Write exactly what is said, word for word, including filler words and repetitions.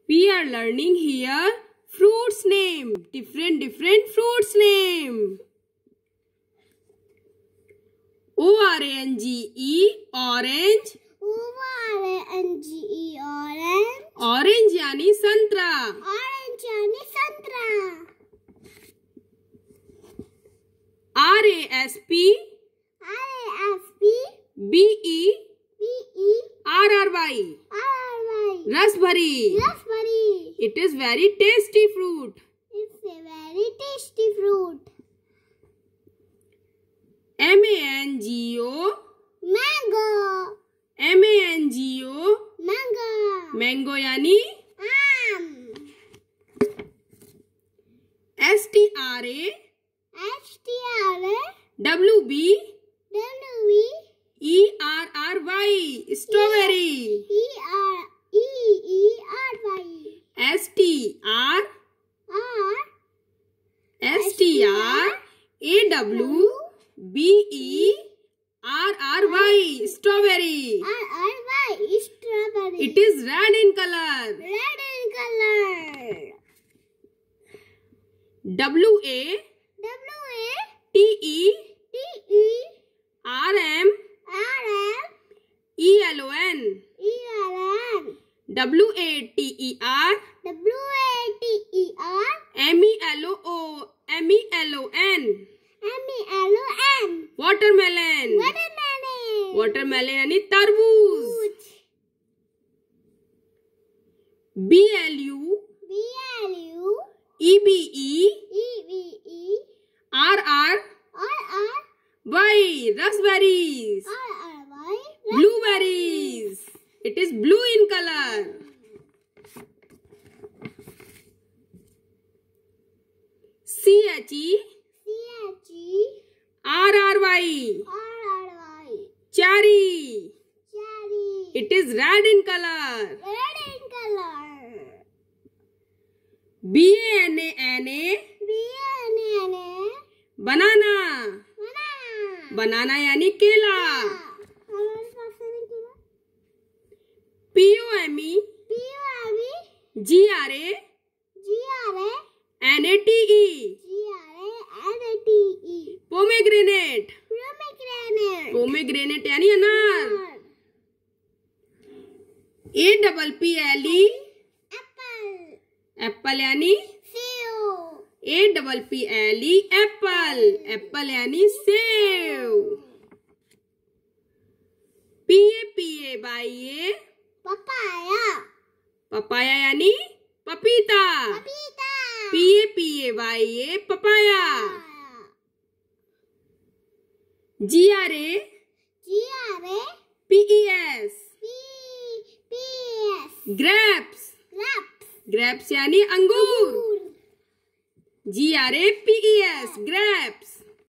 We are learning here fruits name. Different different fruits name. O R A N G E orange. O R A N G E orange. Orange यानी संतरा. Orange यानी संतरा. R A S P. R A S P. B E. B E. R R Y. R R Y. Raspberry. Raspberry. It is very tasty fruit. It's a very tasty fruit. M A N G O. Mango. M A N G O. Mango. Mango यानी आम. S T R A. H T R A. W B. W B. E R R Y. Strawberry. E R E E R Y. S T R. R. S T R A W B E R R Y. Strawberry. R R Y. Strawberry. It is red in color. Red in color. W A W A. T E T E. R M R M. E L O N. E L N. W A T E R W A T E R. M E L O O M E L O N. M E L O N. Watermelon. Watermelon. Watermelon यानी तरबूज. B L U B L U. E B E E B E. R R R R. Y. Raspberries. R R Y. Blueberries. It is blue in color. C H E C H E. R R Y. R R Y. Cherry. Cherry. It is red in color. Red in color. B A N A N A. B N N A. Banana. Banana. Banana यानी केला. हमारे पास नहीं किया. P O M E P O M E. G R A G R A. N A T E. G R A N A T E. Pomegranate. Pomegranate. Pomegranate यानी अनार. A double P L E. Apple. Apple यानी सेब. A double P L E apple. Apple यानी सेब. P A P A by A. Papaya. Papaya यानी पपीता. Papita. P A P A by A papaya. G R A G R A. P E S P P S. grapes. Grapes. grapes यानी अंगूर. G R A P E S grapes.